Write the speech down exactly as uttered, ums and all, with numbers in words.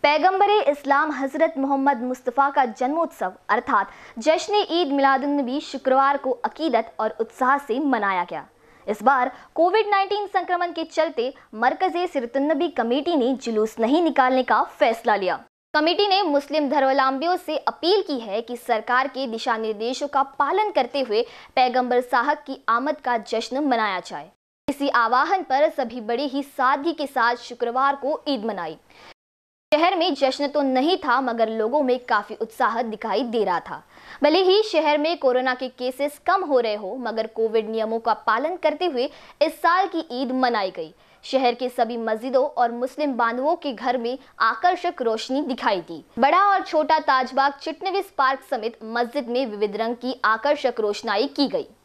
पैगंबरे इस्लाम हजरत मोहम्मद मुस्तफ़ा का जन्मोत्सव अर्थात जश्न ईद मिलादुन्नबी शुक्रवार को अकीदत और उत्साह से मनाया गया। इस बार कोविड नाइन्टीन संक्रमण के चलते मरकज़े सीरतुन्नबी कमेटी ने जुलूस नहीं निकालने का फैसला लिया। कमेटी ने मुस्लिम धर्मावलंबियों से अपील की है कि सरकार के दिशा निर्देशों का पालन करते हुए पैगंबर साहब की आमद का जश्न मनाया जाए। इसी आह्वान पर सभी बड़ी ही सादगी के साथ शुक्रवार को ईद मनाई। शहर में जश्न तो नहीं था, मगर लोगों में काफी उत्साह दिखाई दे रहा था। भले ही शहर में कोरोना के केसेस कम हो रहे हो, मगर कोविड नियमों का पालन करते हुए इस साल की ईद मनाई गई। शहर के सभी मस्जिदों और मुस्लिम बांधवों के घर में आकर्षक रोशनी दिखाई दी। बड़ा और छोटा ताजबाग चिटनिविस पार्क समेत मस्जिद में विविध रंग की आकर्षक रोशनाई की गई।